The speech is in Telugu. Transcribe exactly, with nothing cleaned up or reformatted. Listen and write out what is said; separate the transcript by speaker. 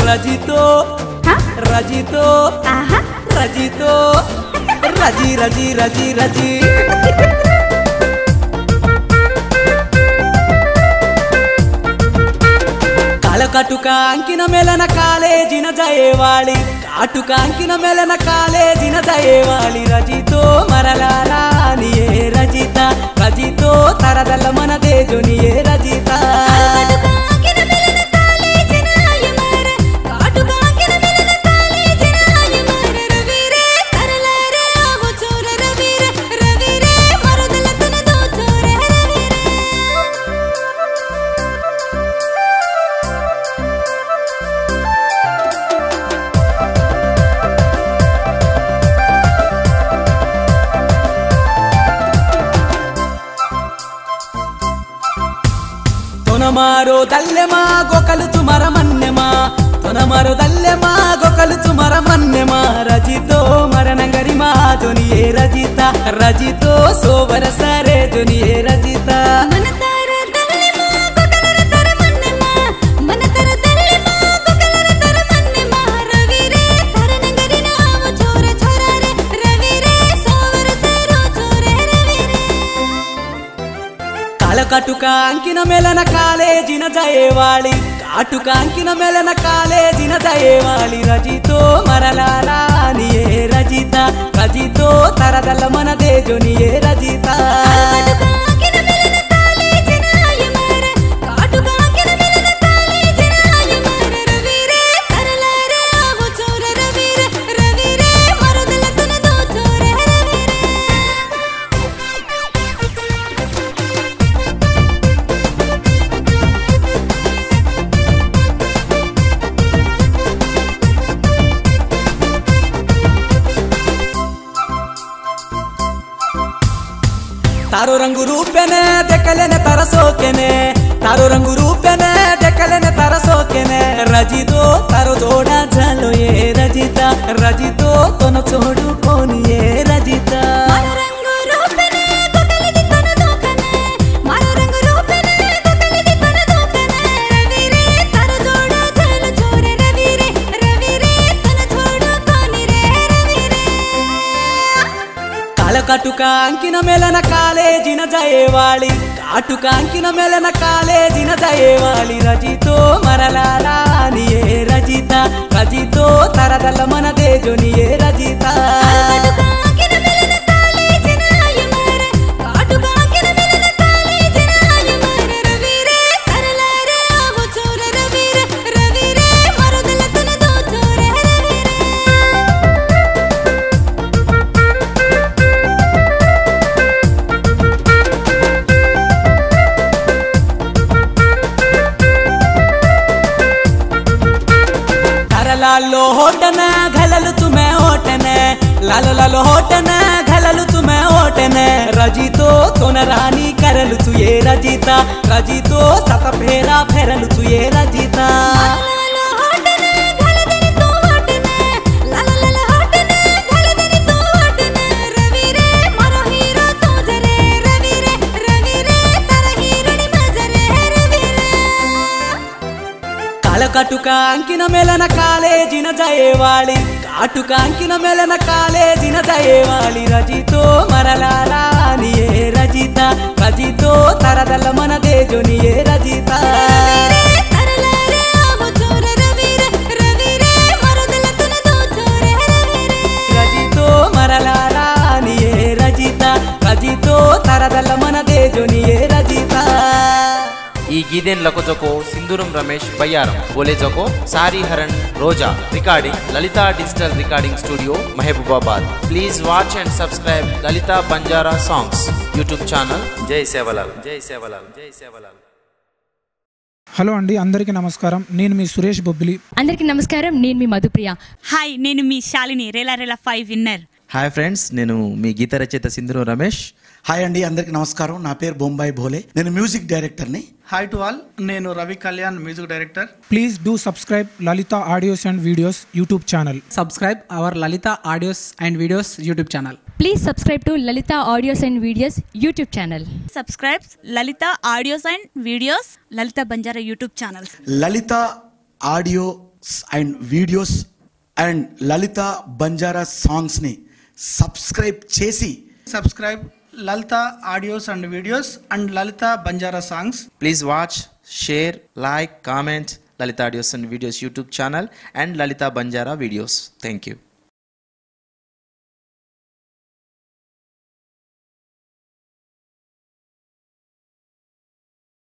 Speaker 1: రజితో రజితో రజితో రజి రజి రజి రజి కాలకటుక అంకిన మెలన కాలేజిన జయేవాళి కాటుక అంకిన మెలన కాలేజిన జయేవాళి రజితో మరలారానియే రజిత రజితో తరదల మన దేజునియే రజిత తొనమారో దల్లెమా గొకలుచు మరమన్నెమా తొనమారో దల్లెమా గొకలుచు మరమన్నెమా రజితో మరణంగరిమా జొనియే రజిత రజితో సోవర సరే జొనియే రజిత కాలకటుక అంకిన మెలన కాలేజిన జయేవాళి కాటుక అంకిన మెలన కాలేజిన జయేవాళి రజితో మరలారానియే రజిత రజితో తరదల మన దేజునియే రజిత तारो रंगु रूपेने देखलेने तरसोकेने तारो रंगु रूपेने देखलेने तरसोकेने रजितो तारो जोड़ा झालो ये रजिता रजितो तोनो छोड़ू कोनी ये रजिता కాలకటుక అంకిన మెలన కాలేజిన జయేవాళి కాటుక అంకిన మెలన కాలేజిన జయేవాళి రజితో మరలారానియే రజిత రజితో తరదల మన దేజునియే రజిత लालो होटने घललु तुम्हें होटने लालो लालो होटने घललु तुम्हें होटने रजितो तोन रानी करलु तु ये रजिता रजितो सत फेरा फेरलु तु ये रजिता కాలకటుక అంకిన మెలన కాలేజిన జయేవాళి కాటుక అంకిన మెలన కాలేజిన జయేవాళి రజితో మరలారానియే రజిత రజితో తరదల మన దేజునియే రజిత రజితో మరలారానియే రజిత రజితో తరదల మన దేజునియే రజిత
Speaker 2: ఈ గీదెన్ లకు జొకో సింధూరం రమేష్ బయ్యారం బోలే జొకో సారీ హరణ్ రోజా recording Lalitha digital recording studio Mahabubabad please watch and subscribe Lalitha Banjara songs YouTube channel జై సేవలాల్ జై సేవలాల్ జై సేవలాల్
Speaker 3: హలో అండి అందరికీ నమస్కారం నేను మీ సురేష్ బొబ్బిలి
Speaker 4: అందరికీ నమస్కారం నేను మీ మధుప్రియ
Speaker 5: హాయ్ నేను మీ Shalini Rela Rela five winner
Speaker 6: hi friends నేను మీ గీత రచయిత సింధూరం రమేష్
Speaker 7: హాయ్ అండి అందరికి నమస్కారం నా పేరు బొంబాయి భోలే నేను మ్యూజిక్ డైరెక్టర్ని
Speaker 8: హాయ్ టు ఆల్ నేను Ravi Kalyan music director
Speaker 3: please do subscribe Lalitha audios and videos YouTube channel
Speaker 9: subscribe our Lalitha audios and videos YouTube channel
Speaker 4: please subscribe to Lalitha audios and videos YouTube channel
Speaker 5: subscribe Lalitha audios and videos Lalitha Banjara YouTube channel
Speaker 7: Lalitha audio and videos and Lalitha Banjara సాంగ్స్ని సబ్స్క్రైబ్ చేసి
Speaker 8: subscribe Lalitha audios and videos and Lalitha Banjara songs.
Speaker 6: Please watch, share, like, comment Lalitha audios and videos YouTube channel and Lalitha Banjara videos. Thank you.